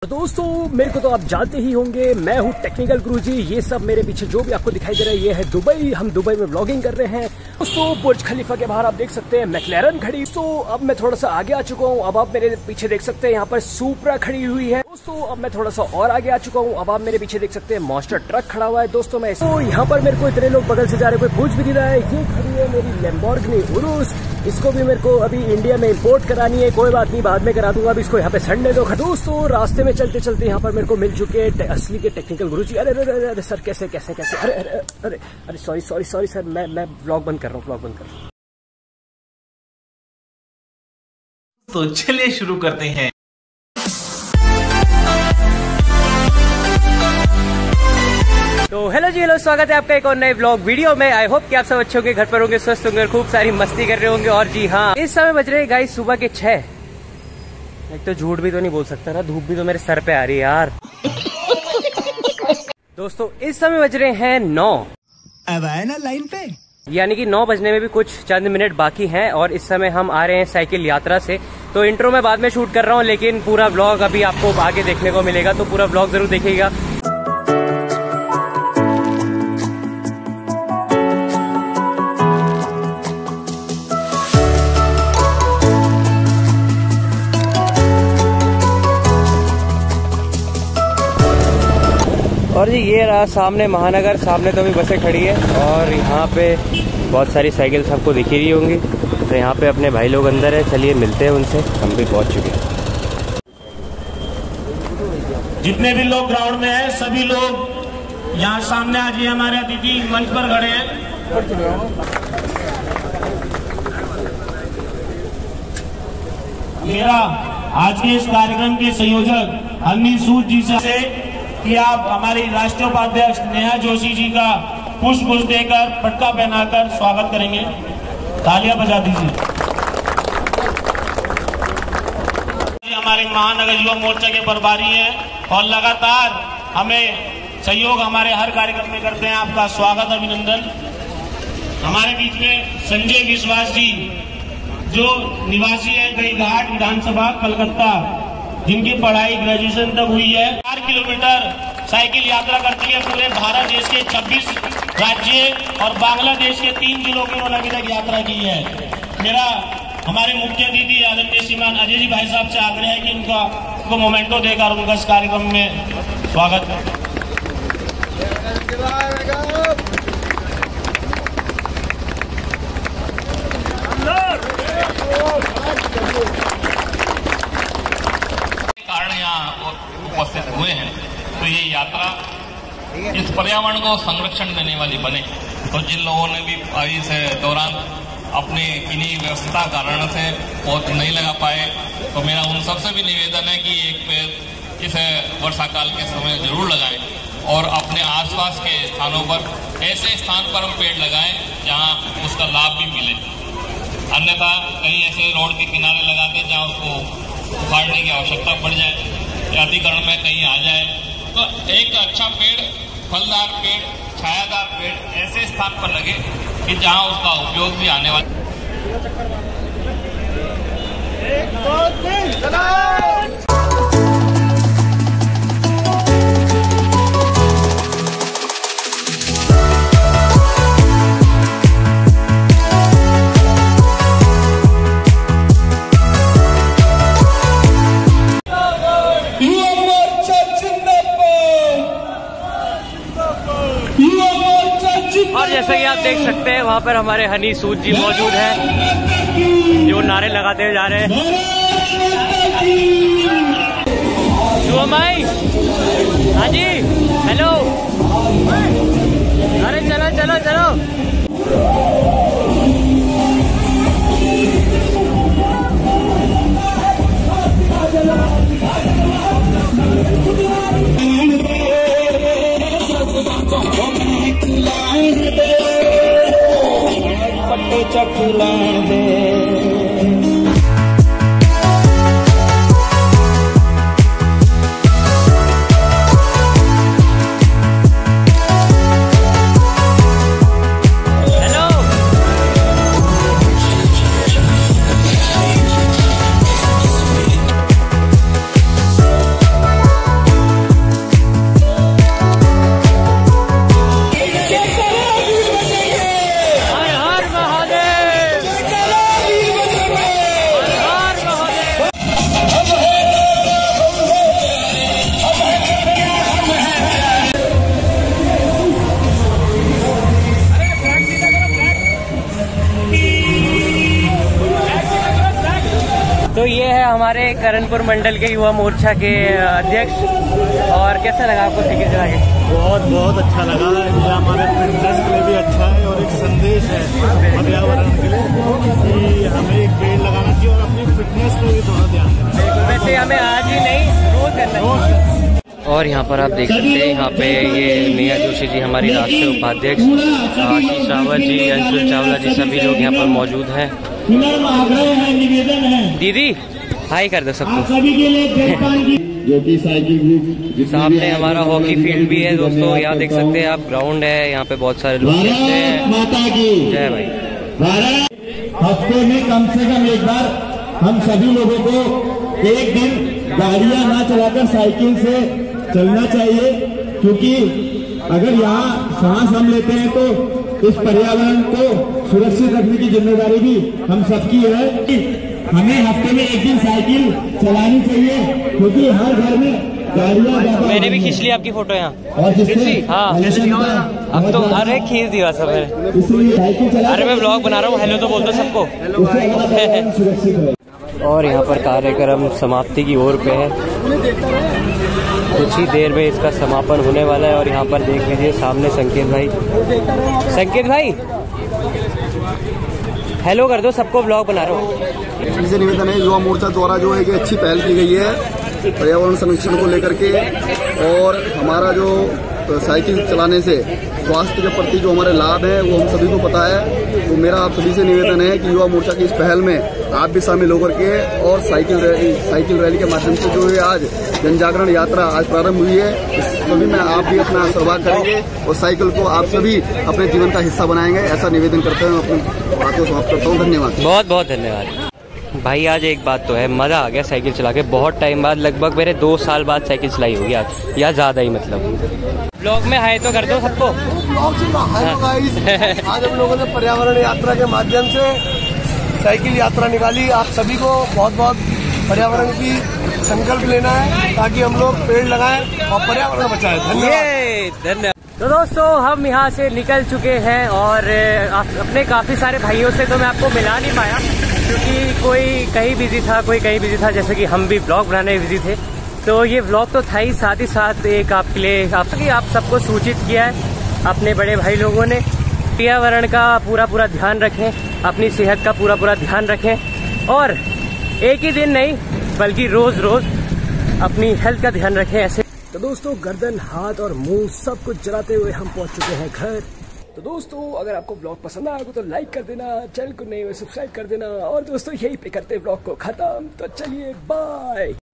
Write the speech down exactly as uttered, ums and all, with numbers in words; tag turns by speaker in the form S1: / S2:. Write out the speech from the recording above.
S1: तो दोस्तों मेरे को तो आप जानते ही होंगे, मैं हूँ टेक्निकल गुरुजी। ये सब मेरे पीछे जो भी आपको दिखाई दे रहा है ये है दुबई। हम दुबई में व्लॉगिंग कर रहे हैं दोस्तों। बुर्ज खलीफा के बाहर आप देख सकते हैं मैक्लेरन खड़ी। तो अब मैं थोड़ा सा आगे आ चुका हूँ। अब आप मेरे पीछे देख सकते हैं यहाँ पर सुपरा खड़ी हुई है दोस्तों। अब मैं थोड़ा सा और आगे आ चुका हूँ। अब आप मेरे पीछे देख सकते हैं मॉन्स्टर ट्रक खड़ा हुआ है दोस्तों। मैं तो यहाँ पर मेरे को इतने लोग बगल से जा रहे, कोई पूछ भी नहीं रहा है। ये खड़ी है मेरी लैम्बोर्गिनी उरुस। इसको भी मेरे को अभी इंडिया में इंपोर्ट करानी है। कोई बात नहीं, बाद में करा दूंगा। अभी इसको यहाँ पे संडे दो दोस्तों। रास्ते में चलते चलते यहाँ पर मेरे को मिल चुके हैं असली के टेक्निकल गुरुजी। अरे अरे अरे अरे सर कैसे कैसे कैसे अरे अरे अरे अरे सॉरी सॉरी सॉरी सर, मैं मैं व्लॉग बंद कर रहा हूँ, व्लॉग बंद कर रहा हूँ।
S2: तो चलिए शुरू करते हैं।
S1: तो हेलो जी, हेलो, स्वागत है आपका एक और नए व्लॉग वीडियो में। आई होप कि आप सब अच्छे होंगे, घर पर होंगे, स्वस्थ होंगे और खूब सारी मस्ती कर रहे होंगे। और जी हाँ, इस समय बज रहे हैं गाइस सुबह के छह। एक तो झूठ भी तो नहीं बोल सकता ना, धूप भी तो मेरे सर पे आ रही है यार। दोस्तों इस समय बज रहे हैं नौ।
S3: अब आए ना लाइन पे,
S1: यानी कि नौ बजने में भी कुछ चंद मिनट बाकी हैं। और इस समय हम आ रहे हैं साइकिल यात्रा से। तो इंट्रो मैं बाद में शूट कर रहा हूँ, लेकिन पूरा व्लॉग अभी आपको आगे देखने को मिलेगा। तो पूरा व्लॉग जरूर देखिएगा। और जी ये रहा सामने महानगर, सामने तो भी बसें खड़ी है। और यहाँ पे बहुत सारी साइकिल सबको दिख रही होंगी। तो यहाँ पे अपने भाई लोग अंदर है, चलिए मिलते हैं उनसे। हम भी पहुँच चुके हैं।
S4: जितने भी लोग ग्राउंड में हैं सभी लोग यहाँ सामने आ जाइए। हमारे अतिथि मंच पर खड़े हैं। मेरा आज के इस कार्यक्रम के संयोजक हनी सूद जी से कि आप हमारी राष्ट्रीय उपाध्यक्ष नेहा जोशी जी का पुष्प गुच्छ देकर पटका पहनाकर स्वागत करेंगे। तालियां बजा दीजिए। हमारे महानगर युवा मोर्चा के प्रभारी हैं और लगातार हमें सहयोग हमारे हर कार्यक्रम में करते हैं। आपका स्वागत, अभिनंदन। हमारे बीच में संजय विश्वास जी जो निवासी है गई घाट विधानसभा कलकत्ता, जिनकी पढ़ाई ग्रेजुएशन तक हुई है। चार किलोमीटर साइकिल यात्रा करती है पूरे भारत देश के छब्बीस राज्य और बांग्लादेश के तीन जिलों की उन्होंने अभी तक यात्रा की है। मेरा हमारे मुख्य अतिथि आदरणीय श्रीमान अजय जी भाई साहब से आग्रह है कि उनका उनको मोमेंटो देकर उनका इस कार्यक्रम में स्वागत करें।
S5: उपस्थित हुए हैं तो ये यात्रा इस पर्यावरण को संरक्षण देने वाली बने। तो जिन लोगों ने भी इस दौरान अपने किन्हीं व्यस्तता कारण से पौध नहीं लगा पाए, तो मेरा उन सबसे भी निवेदन है कि एक पेड़ इस वर्षा काल के समय जरूर लगाएं और अपने आसपास के स्थानों पर ऐसे स्थान पर हम पेड़ लगाएं जहां उसका लाभ भी मिले। अन्यथा कहीं ऐसे रोड के किनारे लगाते जहां उसको उखाड़ने की आवश्यकता पड़ जाए, अधिकरण में कहीं आ जाए। तो एक अच्छा पेड़, फलदार पेड़, छायादार पेड़ ऐसे स्थान पर लगे कि जहां उसका उपयोग भी आने वाला।
S1: और जैसा कि आप देख सकते हैं वहाँ पर हमारे हनी सूद जी मौजूद हैं जो नारे लगाते हुए जा रहे हैं। शुभमाई, हाँ जी, हेलो, अरे चलो चलो चलो। पट्टे चकला दे
S6: है हमारे करणपुर मंडल के युवा मोर्चा के अध्यक्ष। और कैसा लगा आपको साइकिल चला के?
S7: बहुत बहुत अच्छा लगा। ये हमारे फिटनेस के लिए भी अच्छा है और एक संदेश है पर्यावरण के लिए कि हमें एक पेड़ लगाना चाहिए और अपनी फिटनेस पे भी थोड़ा ध्यान देना।
S6: वैसे हमें आज ही नहीं, रोज करना चाहिए। और यहाँ पर आप देख सकते हैं, यहाँ पे ये नेहा जोशी जी हमारी राष्ट्रीय उपाध्यक्ष, आशीष रावत जी, अंशुल चावला जी, सभी लोग यहाँ पर मौजूद हैं।
S4: निवेदन है
S6: दीदी हाई कर दो सबको।
S4: सभी के लिए जो कि साइकिल ग्रुप
S6: सामने हमारा हॉकी फील्ड भी है दोस्तों, यहाँ देख सकते हैं आप, ग्राउंड है, यहाँ पे बहुत सारे लोग खेलते हैं।
S4: माता की
S6: जय भाई।
S4: भारत हफ्ते में कम से कम एक बार हम सभी लोगों को एक दिन गाड़ियां ना चलाकर साइकिल से चलना चाहिए, क्योंकि अगर यहाँ सांस हम लेते हैं तो इस पर्यावरण को सुरक्षित रखने की जिम्मेदारी भी हम सबकी है। हमें हफ्ते में एक दिन साइकिल चलानी चाहिए, क्योंकि हर घर में गाड़ियाँ।
S6: मैंने भी खींच ली आपकी फोटो यहाँ।
S4: और जिससे
S6: हाँ अब तो अरे खींच दिया सब है। अरे मैं ब्लॉग बना रहा हूँ, हेलो तो बोल दो सबको। और यहाँ पर कार्यक्रम समाप्ति की ओर पे है, कुछ ही देर में इसका समापन होने वाला है। और यहाँ पर देख लीजिए सामने संकेत भाई, संकेत भाई हेलो कर दो सबको, ब्लॉग बना रहा हूँ।
S8: से निवेदन है, युवा मोर्चा द्वारा जो है कि अच्छी पहल की गई है पर्यावरण संरक्षण को लेकर के, और हमारा जो साइकिल चलाने से स्वास्थ्य के प्रति जो हमारे लाभ है वो हम सभी को पता है। तो मेरा आप सभी से निवेदन है कि युवा मोर्चा की इस पहल में आप भी शामिल होकर के और साइकिल रैली साइकिल रैली के माध्यम से जो है आज जन जागरण यात्रा आज प्रारंभ हुई है, इस सभी में आप भी अपना सहभाग करेंगे और साइकिल को आप सभी अपने जीवन का हिस्सा बनाएंगे, ऐसा निवेदन करते हुए अपनी बात को समाप्त करता हूँ। धन्यवाद,
S6: बहुत बहुत धन्यवाद भाई। आज एक बात तो है, मजा आ गया साइकिल चला के, बहुत टाइम बाद, लगभग मेरे दो साल बाद साइकिल चलाई होगी आज, या ज्यादा ही मतलब। ब्लॉग में हाय तो कर दो सबको।
S8: आज हम लोगों ने पर्यावरण यात्रा के माध्यम से साइकिल यात्रा निकाली। आप सभी को बहुत बहुत पर्यावरण की संकल्प लेना है ताकि हम लोग पेड़ लगाएं और पर्यावरण बचाएं। धन्यवाद
S6: धन्यवाद। तो दोस्तों हम यहाँ से निकल चुके हैं और अपने काफी सारे भाइयों से तो मैं आपको मिला नहीं पाया, क्योंकि कोई कहीं बिजी था, कोई कहीं बिजी था, जैसे कि हम भी ब्लॉग बनाने में बिजी थे। तो ये व्लॉग तो था ही, साथ ही साथ एक आपके लिए आप, आप सबको सूचित किया है अपने बड़े भाई लोगों ने, पर्यावरण का पूरा पूरा ध्यान रखें, अपनी सेहत का पूरा पूरा ध्यान रखें, और एक ही दिन नहीं बल्कि रोज रोज अपनी हेल्थ का ध्यान रखें। ऐसे
S1: तो दोस्तों गर्दन, हाथ और मुंह सब कुछ जलाते हुए हम पहुंच चुके हैं घर। तो दोस्तों अगर आपको ब्लॉग पसंद आया तो लाइक कर देना, चैनल को नहीं सब्सक्राइब कर देना, और दोस्तों यही पे करते ब्लॉग को खत्म। तो चलिए बाय।